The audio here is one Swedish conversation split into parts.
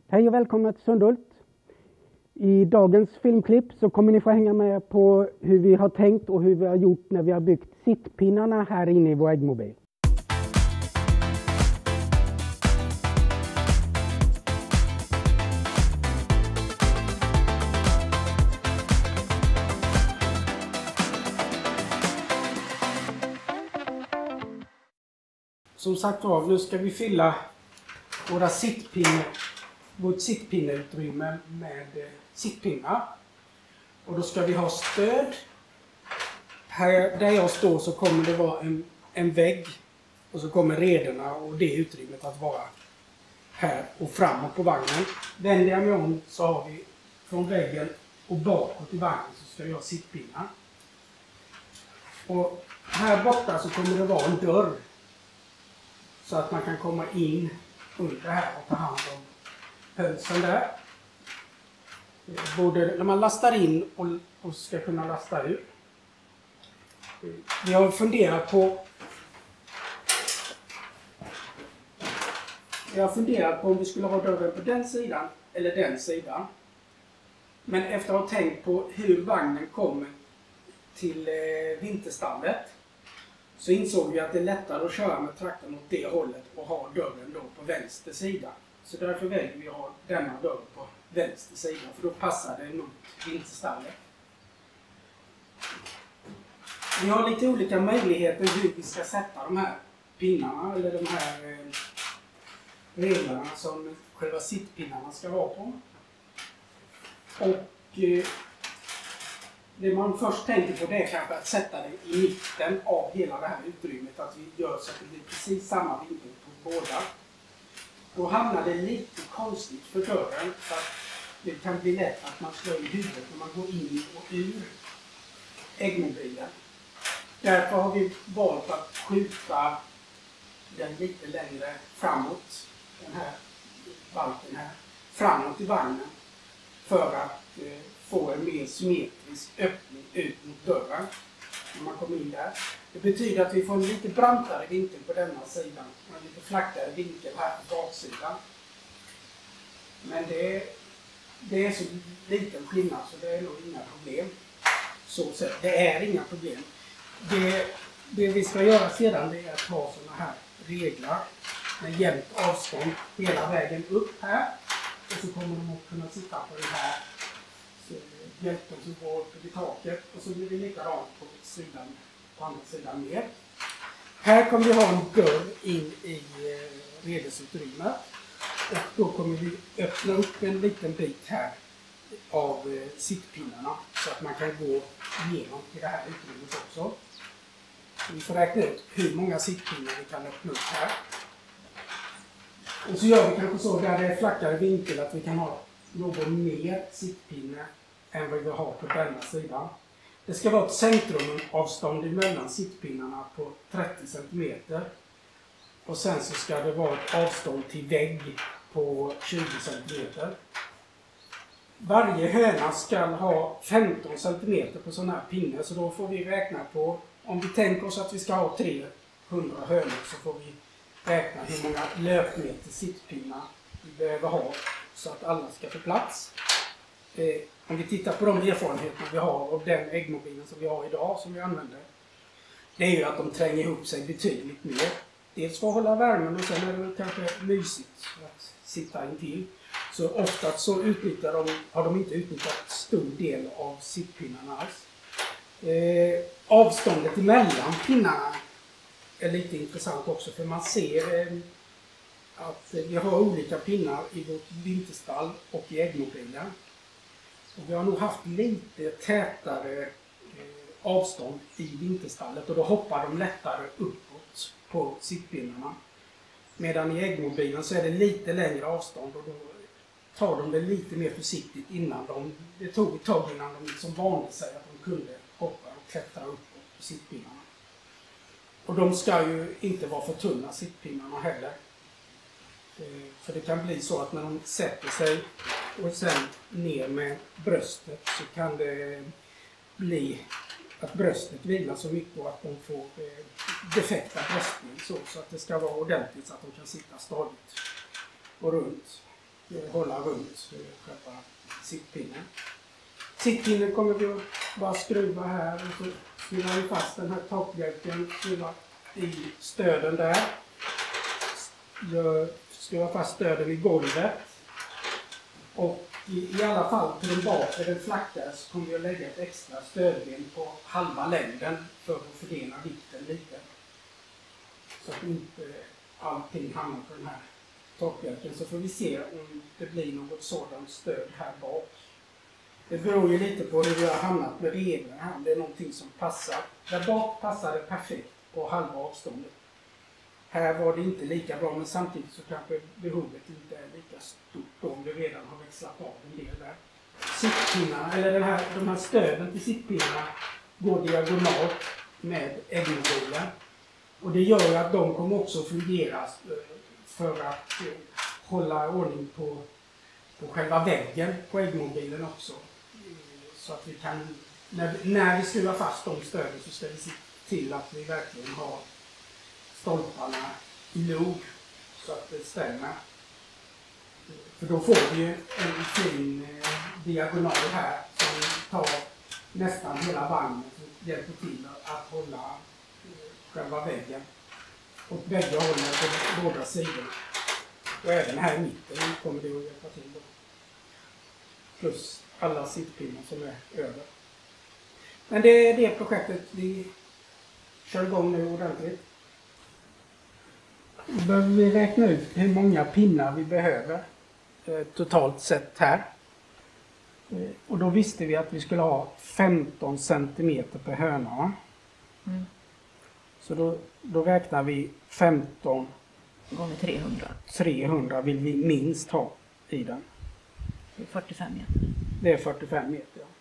Hej och välkomna till Sundhult. I dagens filmklipp så kommer ni få hänga med på hur vi har tänkt och hur vi har gjort när vi har byggt sittpinnarna här inne i vår äggmobil. Som sagt var, nu ska vi fylla vårt sittpinneutrymme med sittpinnar. Och då ska vi ha stöd. Här där jag står så kommer det vara en vägg. Och så kommer rederna och det utrymmet att vara här och framåt på vagnen. Vänder jag mig om så har vi från väggen och bakåt i vagnen så ska vi ha sittpinnar. Och här borta så kommer det vara en dörr. Så att man kan komma in under här och ta hand om hönsen där. Både när man lastar in och ska kunna lasta ut. Vi har funderat på om vi skulle ha dörren på den sidan eller den sidan. Men efter att ha tänkt på hur vagnen kommer till vinterstallet så insåg vi att det är lättare att köra med traktorn åt det hållet och ha dörren då på vänster sida. Så därför väljer vi att ha denna dörr på vänster sida, för då passar det mot vinterstallet. Vi har lite olika möjligheter hur vi ska sätta de här pinnarna eller de här reglarna som själva sittpinnarna ska vara på. Och det man först tänker på det är kanske att sätta det i mitten av hela det här utrymmet. Att vi gör så att det blir precis samma vinkel på båda. Då hamnar det lite konstigt för dörren. Så att det kan bli lätt att man slår i huvudet när man går in och ur äggmobilen. Därför har vi valt att skjuta den lite längre framåt. Den här balken här. Framåt i vagnen. För att få en mer symmetrisk öppning ut mot dörren när man kommer in där. Det betyder att vi får en lite brantare vinkel på denna sidan och en lite flackare vinkel här på baksidan. Men det är så liten skillnad så det är nog inga problem. Så det är inga problem. Det vi ska göra sedan det är att ha sådana här regler med jämnt avstånd hela vägen upp här. Och så kommer de att kunna sitta på den här hjälpen som går upp i taket och så blir det likadant på andra sidan ner. Här kommer vi ha en dörr in i redesutrymmet och då kommer vi öppna upp en liten bit här av sittpinnarna så att man kan gå igenom i det här utrymmet också. Så vi får räkna ut hur många sittpinnar vi kan öppna upp här. Och så gör vi kanske så där det är flackare vinkel att vi kan ha någon mer sittpinne än vad vi har på denna sidan. Det ska vara ett centrumavstånd mellan sittpinnarna på 30 cm. Och sen så ska det vara ett avstånd till vägg på 20 cm. Varje höna ska ha 15 cm på sån här pinne. Så då får vi räkna på, om vi tänker oss att vi ska ha 300 hönor så får vi räkna hur många löpmeter sittpinnar vi behöver ha så att alla ska få plats. Om vi tittar på de erfarenheter vi har av den äggmobilen som vi har idag som vi använder. Det är ju att de tränger ihop sig betydligt mer. Dels för att hålla värmen och sen är det kanske mysigt att sitta intill. Så ofta så har de inte utnyttjat stor del av sittpinnarna alls. Avståndet emellan pinnarna är lite intressant också för man ser att vi har olika pinnar i vårt vinterstall och i äggmobilen. Och vi har nog haft lite tätare avstånd i vinterstallet och då hoppar de lättare uppåt på sittpinnarna. Medan i äggmobilen så är det lite längre avstånd och då tar de det lite mer försiktigt innan det tog ett tag innan de liksom vande sig att de kunde hoppa och klättra uppåt på sittpinnarna. Och de ska ju inte vara för tunna sittpinnarna heller. För det kan bli så att när de sätter sig och sen ner med bröstet så kan det bli att bröstet vilar så mycket och att de får defekta bröstben så att det ska vara ordentligt så att de kan sitta stadigt och runt. hålla runt själva sittpinnen. Sittpinnen kommer vi att bara skruva här och så skruvar vi fast den här takbjälken, skruvar i stöden där. Skruvar fast stöden i golvet. Och i alla fall till den bakre, den flackare, så kommer vi att lägga ett extra stödben på halva längden för att fördela vikten lite. Så att inte allting hamnar på den här takbjälken. Så får vi se om det blir något sådant stöd här bak. Det beror ju lite på hur vi har hamnat med revorna här. Det är någonting som passar. Där bak passar det perfekt på halva avståndet. Här var det inte lika bra, men samtidigt så kanske behovet inte är lika stort om vi redan har växlat av en del där. Sittpinnarna, eller de här stöden till sittpinnarna går diagonalt med äggmobilen. Och det gör ju att de kommer också fungera för att hålla ordning på själva väggen på äggmobilen också. Så att vi kan, när vi skruvar fast de stöden, så ska vi se till att vi verkligen har stolparna i log så att det stämmer. För då får vi en fin diagonal här som tar nästan hela vagnen och hjälper till att hålla själva väggen. Och bägge håller på båda sidor. Och även här i mitten kommer det att hjälpa till då. Plus alla sittpinnar som är över. Men det är det projektet vi kör igång nu ordentligt. Då behöver vi räkna ut hur många pinnar vi behöver totalt sett här. Och då visste vi att vi skulle ha 15 cm per höna. Mm. Så då räknar vi 15 gånger 300. 300 vill vi minst ha i den. Det är 45 meter. Det är 45 meter, ja.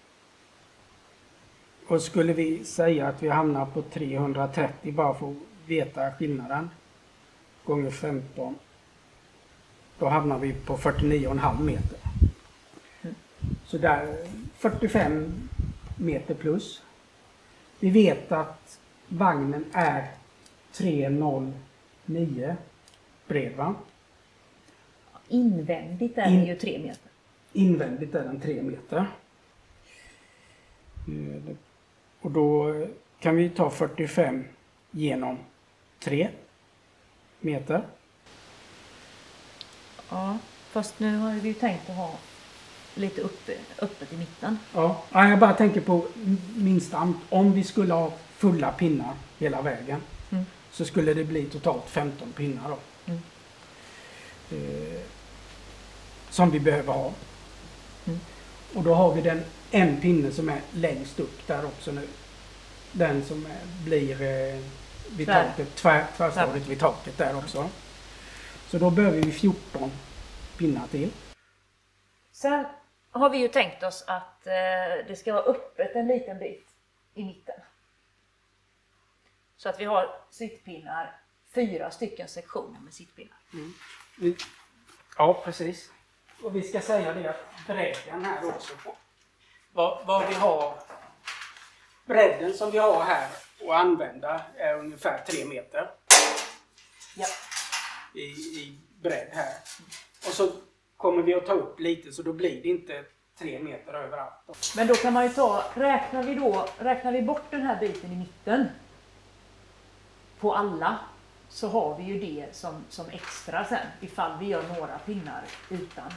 Och skulle vi säga att vi hamnar på 330 bara för att veta skillnaden gånger 15, då hamnar vi på 49,5 meter. Mm. Så där 45 meter plus. Vi vet att vagnen är 309 bred, va? Invändigt är den ju 3 meter. Invändigt är den 3 meter. Och då kan vi ta 45 genom 3 meter. Ja, fast nu har vi ju tänkt att ha lite öppet i mitten. Ja, jag bara tänker på minsta, om vi skulle ha fulla pinnar hela vägen, så skulle det bli totalt 15 pinnar då. Mm. Som vi behöver ha. Mm. Och då har vi en pinne som är längst upp där också nu. Den som blir vid taket, tvärstadigt vid taket där också. Så då behöver vi 14 pinnar till. Sen har vi ju tänkt oss att det ska vara öppet en liten bit i mitten. Så att vi har sittpinnar, 4 stycken sektioner med sittpinnar. Mm. Ja, precis. Och vi ska säga det att bredden här också, vad vi har, bredden som vi har här att använda är ungefär 3 meter. Ja. I bredd här. Och så kommer vi att ta upp lite, så då blir det inte 3 meter överallt. Men då kan man ju räknar vi bort den här biten i mitten på alla, så har vi ju det som extra sen ifall vi gör några pinnar utan.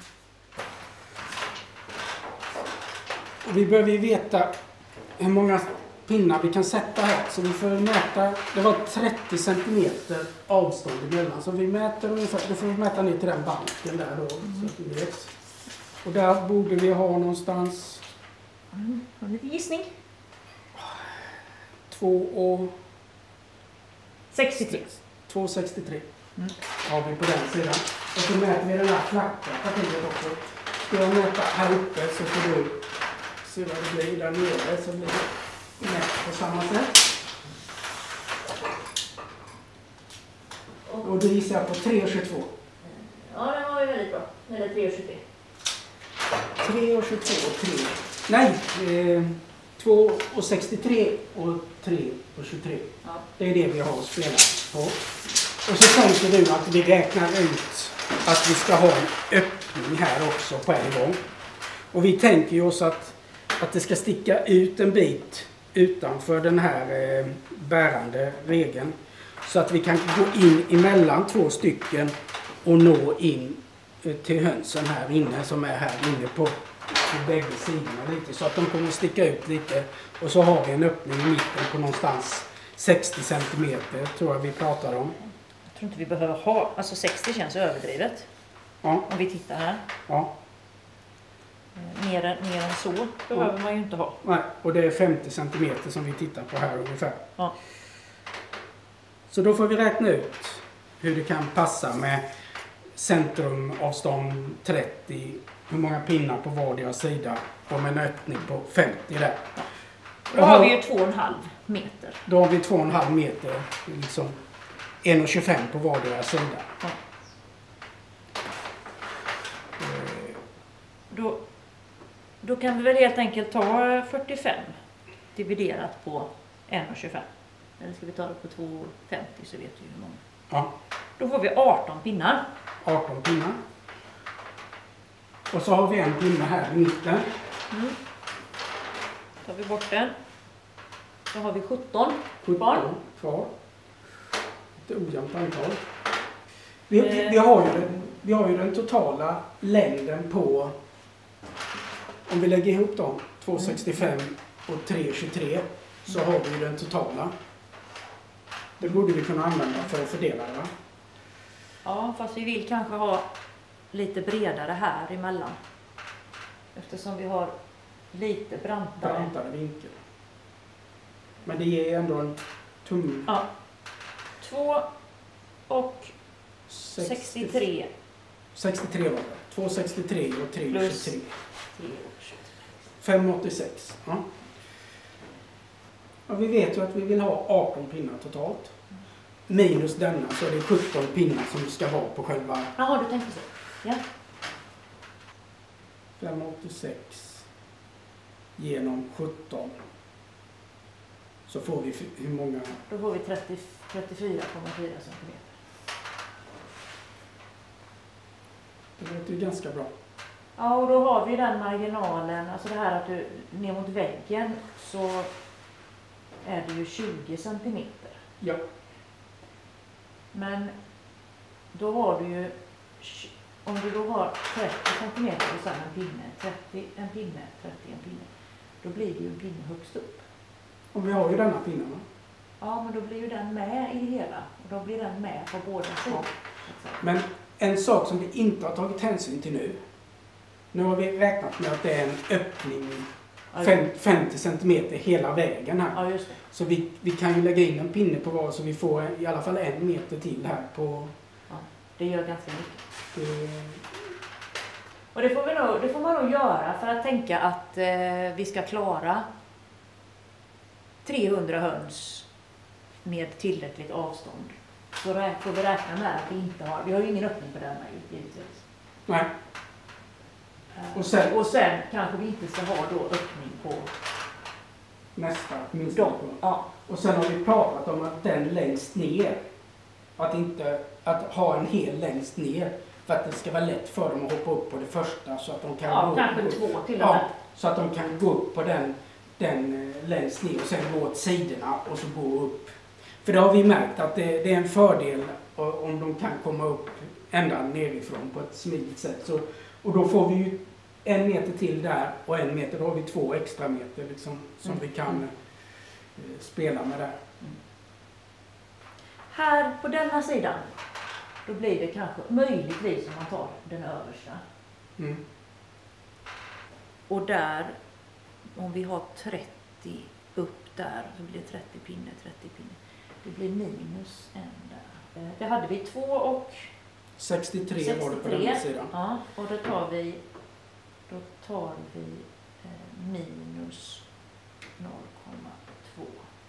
Och vi behöver ju veta hur många pinnar vi kan sätta här, så vi får mäta, det var 30 cm avstånd emellan, så vi mäter ungefär, då får vi mäta ner till den banken där då, så att vi vet. Och där borde vi ha någonstans lite gissning. 2,63 har vi på den sidan. Och så mäter vi den här flacka partiet också. Ska jag mäta här uppe så får du se vad det blir där nere, så blir det mätt på samma sätt. Och då gissar jag på 3,22. Ja, det var ju väldigt bra. Eller 3,23. 3,22 och 3. Nej, 2,63 och 3,23. Ja. Det är det vi har spelat på. Och så tänker du att vi räknar ut att vi ska ha en öppning här också på en gång. Och vi tänker ju oss att det ska sticka ut en bit utanför den här bärande regeln. Så att vi kan gå in emellan 2 stycken och nå in till hönsen här inne som är här inne på bägge sidorna lite. Så att de kommer sticka ut lite. Och så har vi en öppning i mitten på någonstans 60 cm tror jag vi pratar om. Jag tror inte vi behöver ha, alltså 60 känns överdrivet. Ja. Om vi tittar här. Ja. Mer än så behöver man ju inte ha. Nej, och det är 50 cm som vi tittar på här ungefär. Ja. Så då får vi räkna ut hur det kan passa med centrumavstånd 30, hur många pinnar på vardera sida och med en öppning på 50 där. Då har vi ju 2,5 meter. Då har vi 2,5 meter, liksom 1,25 på vardera sida. Ja. Då kan vi väl helt enkelt ta 45 dividerat på 1,25. Eller ska vi ta det på 2,50 så vet vi hur många. Ja. Då får vi 18 pinnar. 18 pinnar. Och så har vi en pinne här i mitten. Tar vi bort den. Då har vi 17 kvar. Ett ojämnt antal. Vi har ju den totala längden på, om vi lägger ihop dem, 2,65 och 3,23 så har vi ju den totala. Det borde vi kunna använda för att fördela det, va? Ja, fast vi vill kanske ha lite bredare här emellan. Eftersom vi har lite brantare vinkel. Men det ger ändå en tumme. Ja. 2 och 63. 63 var det. 2,63 och 3,23. 5,86. Ja. Och vi vet ju att vi vill ha 18 pinnar totalt. Minus denna så är det 17 pinnar som ska vara på själva... Jaha, du tänkte så. Ja. 5,86 genom 17. Så får vi hur många? Då får vi 34,4 cm. Det låter ju ganska bra. Ja, och då har vi den marginalen, alltså det här att du ner mot väggen så är det ju 20 cm. Ja. Men då har du ju, om du då har 30 cm och sen en pinne, 30 en pinne, då blir det ju en pinne högst upp. Och vi har ju denna pinnen, va? Ja, men då blir ju den med i det hela. Och då blir den med på båda sidor. Men en sak som vi inte har tagit hänsyn till nu. Nu har vi räknat med att det är en öppning 50 cm hela vägen här. Ja, just det. Så vi kan ju lägga in en pinne på var så vi får i alla fall 1 meter till här på... Ja, det gör ganska mycket. Och det får man nog göra för att tänka att vi ska klara 300 höns med tillräckligt avstånd. Så får vi räkna med att vi har ju ingen öppning på denna givetvis. Nej. Och sen kanske vi inte ska ha då öppning på nästa minst. Ja. Och sen har vi pratat om att den längst ner, att ha en hel längst ner för att det ska vara lätt för dem att hoppa upp på det första så att de kan gå kanske 2 till och med. så att de kan gå upp på den längst ner och sen gå åt sidorna och så gå upp. För det har vi märkt att det är en fördel om de kan komma upp ända nerifrån på ett smidigt sätt. Så, och då får vi ju 1 meter till där och 1 meter, då har vi 2 extra meter liksom, som vi kan spela med där. Här på denna sidan, då blir det kanske möjligtvis om man tar den översta. Och där, om vi har 30 upp där, så blir det 30 pinne. Det blir minus en där. Det hade vi 2 och 63 var det på den sidan. Ja, och då tar vi minus 0,2.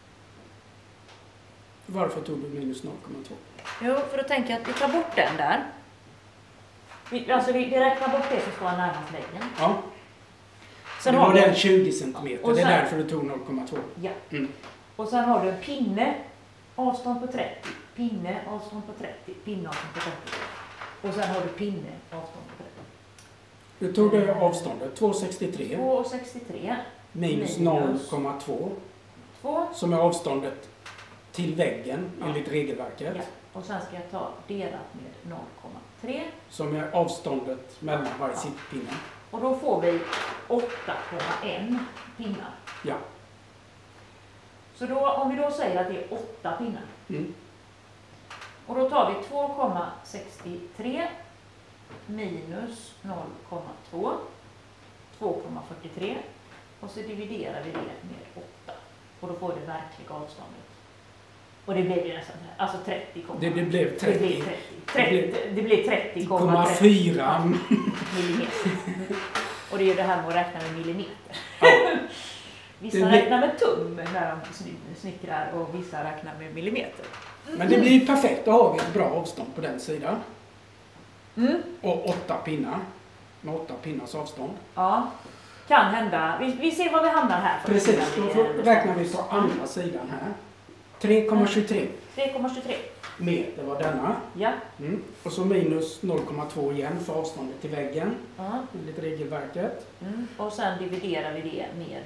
Varför tog du minus 0,2? Jo, för då tänker jag att vi tar bort den där. Vi räknar bort det som står närmast väggen. Ja. Sen det har var du den 20 cm. Och det är sen, därför du tog 0,2. Ja. Och sen har du en pinne, avstånd på 30. Pinne, avstånd på 30. Pinne, avstånd på 30. Och sen har du pinne avståndet på det. Du tog det avståndet, 2,63 2,63 minus 0,2 som är avståndet till väggen enligt regelverket. Ja. Och sen ska jag ta delat med 0,3. Som är avståndet mellan varje sittpinne. Och då får vi 8,1 pinnar. Ja. Så då, om vi då säger att det är 8 pinnar. Mm. Och då tar vi 2,63 minus 0,2. 2,43. Och så dividerar vi det med 8. Och då får vi det verkliga avståndet. Och det blev ju nästan alltså 30. Det blev 30. Det blev 30,4 millimeter. Och det är ju det här med att räkna med millimeter. Ja. Vissa räknar med tum när de snickrar och vissa räknar med millimeter. Men det blir perfekt, då har vi ett bra avstånd på den sidan. Och 8 pinnar. Med 8 pinnars avstånd. Ja, kan hända. Vi ser vad vi hamnar här. Precis, då räknar vi på andra sidan här. 3,23. 3,23 meter var denna. Ja. Och så minus 0,2 igen för avståndet till väggen. Enligt regelverket. Och sen dividerar vi det med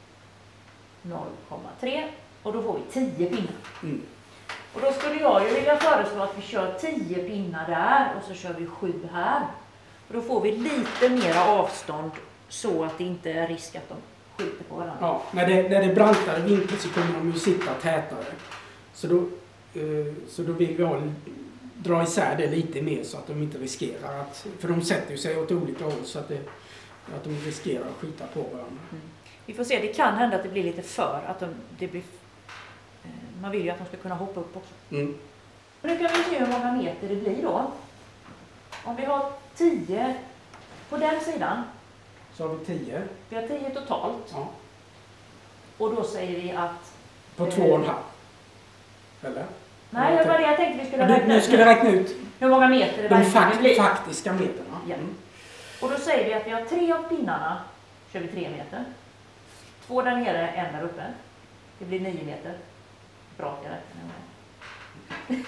0,3 och då får vi 10 pinnar. Och då skulle jag ju vilja föreslå att vi kör 10 pinnar där och så kör vi 7 här. Och då får vi lite mer avstånd så att det inte är risk att de skjuter på varandra. Ja, när det är brantare vinkel så kommer de ju sitta tätare. Så då vill vi dra isär det lite mer så att de inte riskerar att... För de sätter ju sig åt olika håll så att de riskerar att skita på varandra. Vi får se, det kan hända att det blir lite för att man vill ju att de ska kunna hoppa upp också. Nu kan vi se hur många meter det blir då. Om vi har 10 på den sidan. Så har vi 10. Vi har 10 totalt. Ja. Och då säger vi att... På 2,5. Eller? Nej, det var det jag tänkte vi skulle räkna ut. Nu skulle räkna ut hur många meter det verkligen blir. De faktiska meterna. Ja. Och då säger vi att vi har 3 av pinnarna. Kör vi 3 meter. 2 där nere, 1 där uppe. Det blir 9 meter. Bra att jag räknar.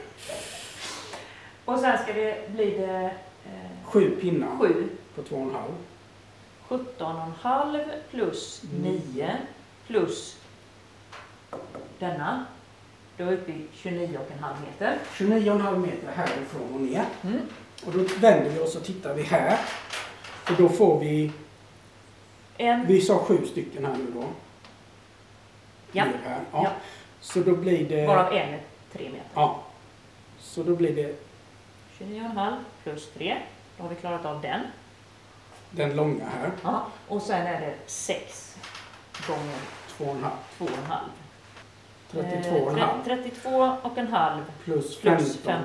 Och sen ska det bli det... 7 pinnar. 7. På 2,5. 17,5 plus 9 plus denna. Då är vi uppe i 29,5 meter. 29,5 meter härifrån och ner. Och då vänder vi oss och tittar vi här. Och då får vi... Vi sa 7 stycken här nu då. Ja. Här. Ja. Så då blir det... Varav en är 3 meter. Ja. Så då blir det... 29,5 plus 3. Då har vi klarat av den. Den långa här. Ja. Och sen är det 6 gånger 2,5. 2,5. 32,5 plus 15.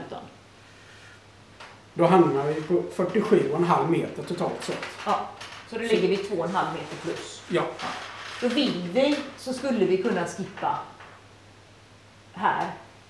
Då hamnar vi på 47,5 meter totalt sett. Ja, så då ligger vi 2,5 meter plus. Ja. Då vill vi, så skulle vi kunna skippa här.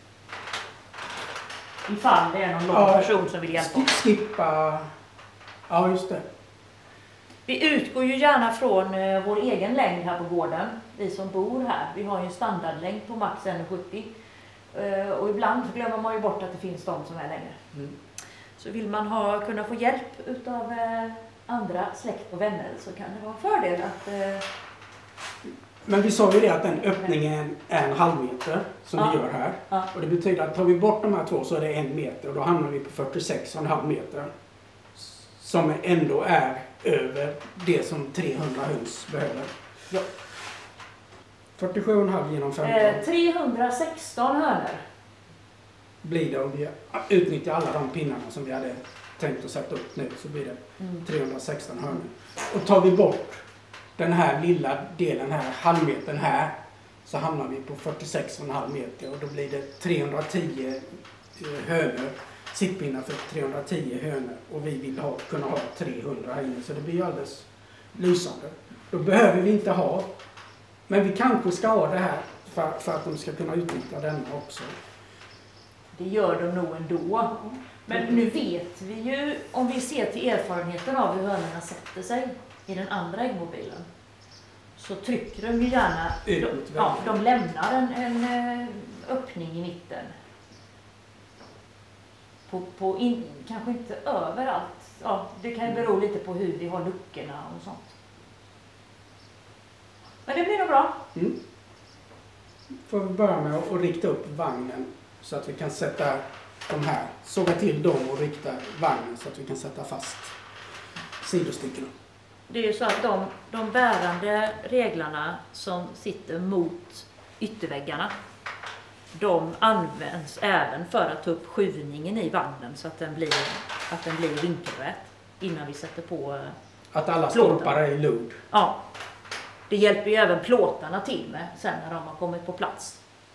Ifall det är någon lång person som vill hjälpa oss. Skippa... Ja, just det. Vi utgår ju gärna från vår egen längd här på gården. Vi som bor här. Vi har ju en standardlängd på max 1,70. Och ibland glömmer man ju bort att det finns de som är längre. Så vill man kunna få hjälp utav andra släkt och vänner så kan det vara en fördel att... Men vi sa ju det att den öppningen är 1,5 meter som vi gör här. Ja. Och det betyder att tar vi bort de här 2 så är det 1 meter och då hamnar vi på 46,5 meter. Som ändå är över det som 300 höns behöver. Ja. 47,5 genom 15. 316 hönor. Blir det om vi utnyttjar alla de pinnarna som vi hade tänkt att sätta upp nu så blir det 316 hönor. Och tar vi bort den här lilla delen här, halvmetern här, så hamnar vi på 46,5 meter och då blir det 310 hönor. Sittpinnar för 310 hönor och vi vill kunna ha 300 här inne så det blir ju alldeles lysande. Då behöver vi inte ha, men vi kanske ska ha det här för att de ska kunna utnyttja denna också. Det gör de nog ändå. Men nu vet vi ju, om vi ser till erfarenheten av hur hönorna sätter sig i den andra äggmobilen, så trycker de ju gärna, de lämnar en öppning i mitten. Kanske inte överallt. Ja, det kan ju bero lite på hur vi har luckorna och sånt. Men det blir nog bra. Får vi börja med att rikta upp vagnen så att vi kan sätta de här, såga till dem och rikta vagnen så att vi kan sätta fast sidostyckena. Det är ju så att de bärande reglarna som sitter mot ytterväggarna, de används även för att ta upp skjuvningen i vagnen så att den blir vinkelrätt innan vi sätter på att alla stolpar är i lod. Ja. Det hjälper ju även plåtarna till med sen när de har kommit på plats.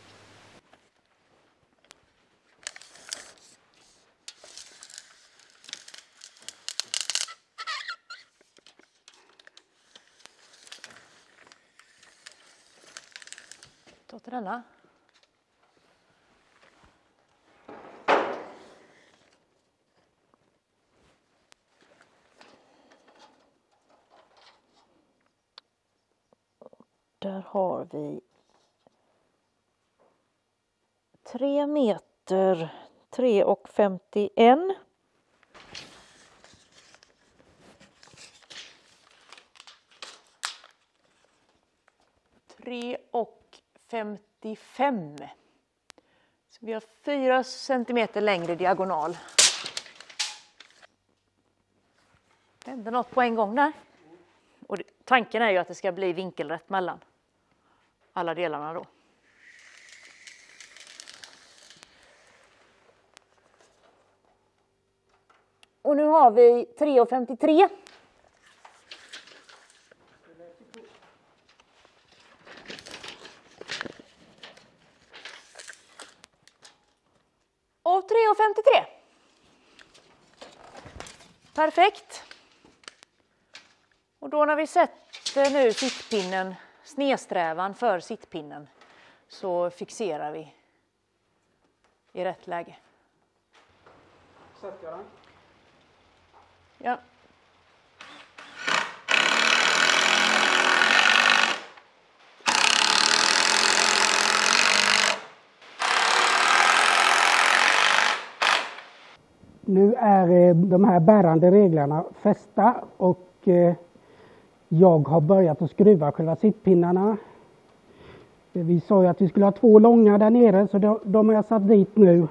Ta till denna. Där har vi 3 meter 3,51. Och 55. Så vi har 4 centimeter längre diagonal. Det hände något på en gång där. Och tanken är ju att det ska bli vinkelrätt mellan alla delarna då. Och nu har vi 3,53. Och 3,53. Perfekt. Och då när vi sätter nu sittpinnen, snedsträvan för sittpinnen, så fixerar vi i rätt läge. Sätter jag den? Ja. Nu är de här bärande reglarna fästa och jag har börjat att skruva själva sittpinnarna. Vi sa ju att vi skulle ha 2 långa där nere, så de har jag satt dit nu.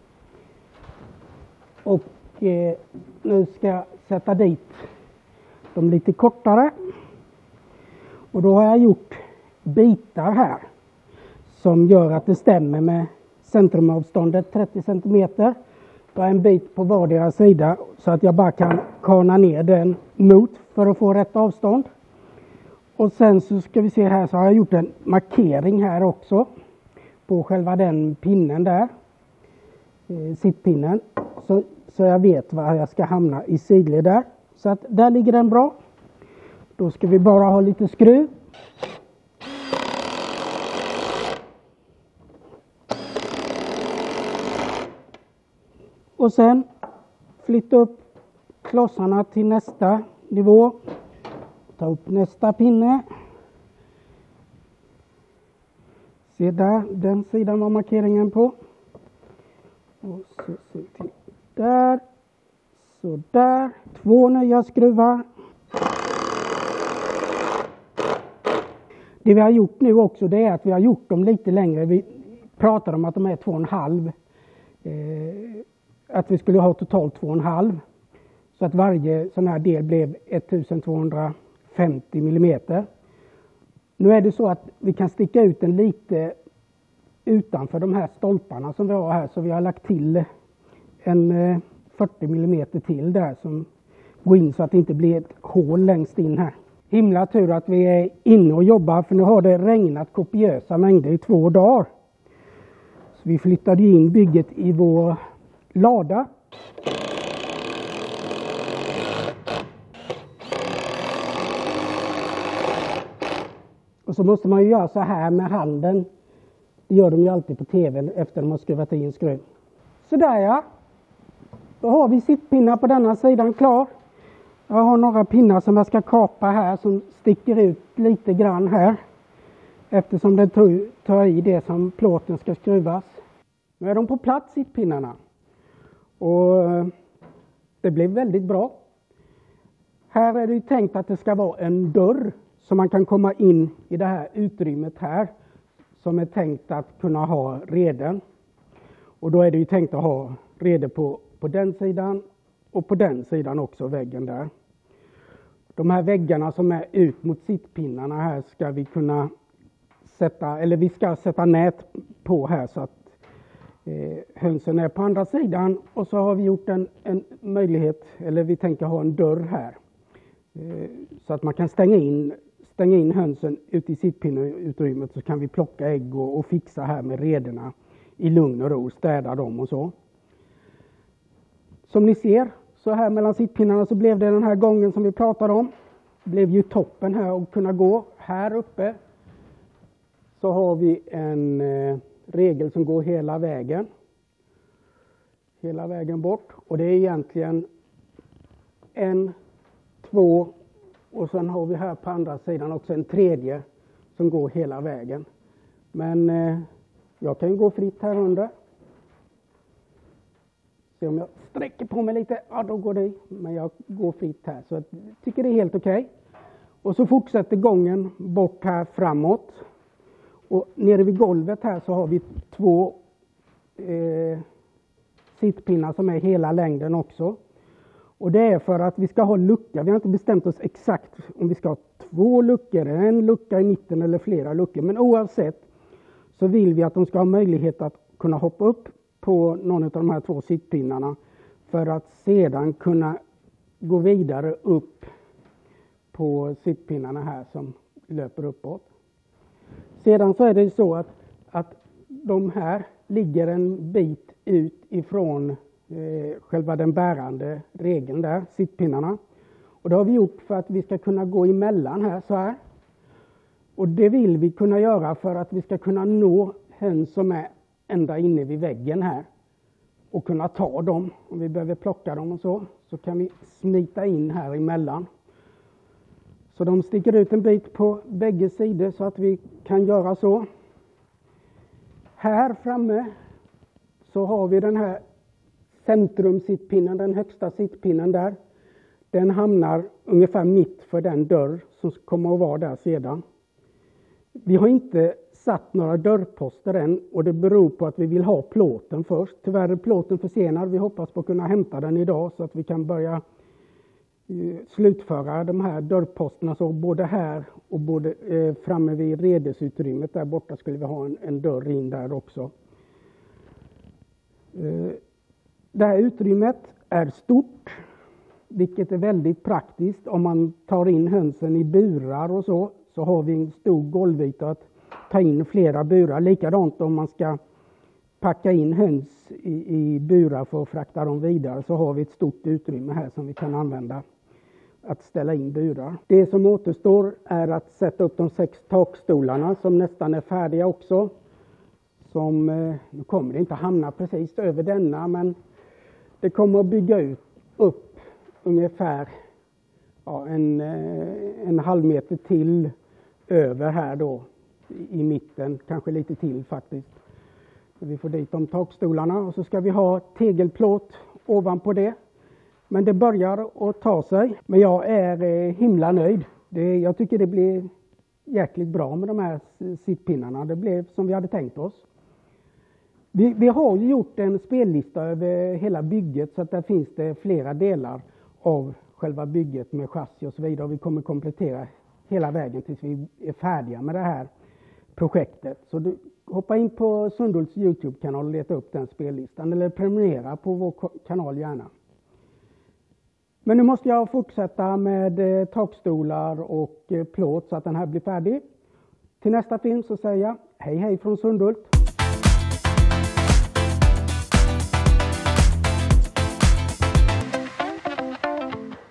Och nu ska jag sätta dit de lite kortare. Och då har jag gjort bitar här som gör att det stämmer med centrumavståndet 30 cm. Jag har en bit på vardera sida så att jag bara kan kana ner den mot för att få rätt avstånd. Och sen så ska vi se här, så har jag gjort en markering här också på själva den pinnen där, sittpinnen, så jag vet var jag ska hamna i sidled där. Så att där ligger den bra. Då ska vi bara ha lite skruv. Och sen flytta upp klossarna till nästa nivå. Ta upp nästa pinne. Se där, den sidan var markeringen på. Och så se till där. Så där. 2 nya skruvar. Det vi har gjort nu också, det är att vi har gjort dem lite längre. Vi pratar om att de är 2,5. Att vi skulle ha totalt 2,5. Så att varje sån här del blev 1250 mm. Nu är det så att vi kan sticka ut den lite utanför de här stolparna som vi har här. Så vi har lagt till en 40 mm till där som går in så att det inte blir ett hål längst in här. Himla tur att vi är inne och jobbar, för nu har det regnat kopiösa mängder i 2 dagar. Så vi flyttade in bygget i vår lada. Och så måste man ju göra så här med handen. Det gör de ju alltid på tv efter de har skruvat i en skruv. Så där ja. Då har vi sittpinnar på denna sidan klar. Jag har några pinnar som jag ska kapa här som sticker ut lite grann här. Eftersom det tar i det som plåten ska skruvas. Nu är de på plats, sittpinnarna. Och det blev väldigt bra. Här är det ju tänkt att det ska vara en dörr så man kan komma in i det här utrymmet här som är tänkt att kunna ha reden. Och då är det ju tänkt att ha rede på den sidan och på den sidan också, väggen där. De här väggarna som är ut mot sittpinnarna här ska vi kunna sätta, eller vi ska sätta nät på här så att hönsen är på andra sidan, och så har vi gjort en möjlighet, eller vi tänker ha en dörr här så att man kan stänga in hönsen ute i sittpinneutrymmet, så kan vi plocka ägg och fixa här med rederna i lugn och ro, städa dem och så. Som ni ser så här mellan sittpinnarna så blev det den här gången som vi pratade om. Det blev ju toppen här att kunna gå. Här uppe så har vi en regel som går hela vägen. Hela vägen bort. Och det är egentligen 1, 2 och sen har vi här på andra sidan också en tredje som går hela vägen. Men jag kan ju gå fritt här under. Se om jag sträcker på mig lite, ja då går det. Men jag går fritt här, så jag tycker det är helt okej. Och så fortsätter gången bort här framåt. Och nere vid golvet här så har vi 2 sittpinnar som är hela längden också. Och det är för att vi ska ha lucka. Vi har inte bestämt oss exakt om vi ska ha 2 luckor, en lucka i mitten eller flera luckor. Men oavsett så vill vi att de ska ha möjlighet att kunna hoppa upp på någon av de här 2 sittpinnarna för att sedan kunna gå vidare upp på sittpinnarna här som löper uppåt. Sedan så är det så att de här ligger en bit ut ifrån själva den bärande regeln där, sittpinnarna. Och det har vi gjort för att vi ska kunna gå emellan här så här. Och det vill vi kunna göra för att vi ska kunna nå höns som är ända inne vid väggen här. Och kunna ta dem, om vi behöver plocka dem och så kan vi smita in här emellan. Så de sticker ut en bit på bägge sidor så att vi kan göra så. Här framme så har vi den här centrumsittpinnen, den högsta sittpinnen där. Den hamnar ungefär mitt för den dörr som kommer att vara där sedan. Vi har inte satt några dörrposter än, och det beror på att vi vill ha plåten först. Tyvärr är plåten försenad. Vi hoppas på att kunna hämta den idag så att vi kan börja slutföra de här dörrposterna. Så både här och både framme vid redesutrymmet där borta skulle vi ha en dörr in där också. Det här utrymmet är stort, vilket är väldigt praktiskt. Om man tar in hönsen i burar och så har vi en stor golvyta att ta in flera burar. Likadant om man ska packa in höns i burar för att frakta dem vidare, så har vi ett stort utrymme här som vi kan använda att ställa in burar. Det som återstår är att sätta upp de 6 takstolarna som nästan är färdiga också. Nu kommer det inte hamna precis över denna, men det kommer att bygga upp ungefär en halv meter till över här då i mitten, kanske lite till faktiskt. Så vi får dit de takstolarna och så ska vi ha tegelplåt ovanpå det. Men det börjar att ta sig. Men jag är himla nöjd. Jag tycker det blir jäkligt bra med de här sittpinnarna. Det blev som vi hade tänkt oss. Vi har ju gjort en spellista över hela bygget, så att där finns det flera delar av själva bygget med chassi och så vidare. Och vi kommer komplettera hela vägen tills vi är färdiga med det här projektet. Så du hoppa in på Sundhults YouTube-kanal och leta upp den spellistan, eller prenumerera på vår kanal gärna. Men nu måste jag fortsätta med takstolar och plåt så att den här blir färdig. Till nästa film så säger jag hej hej från Sundhult.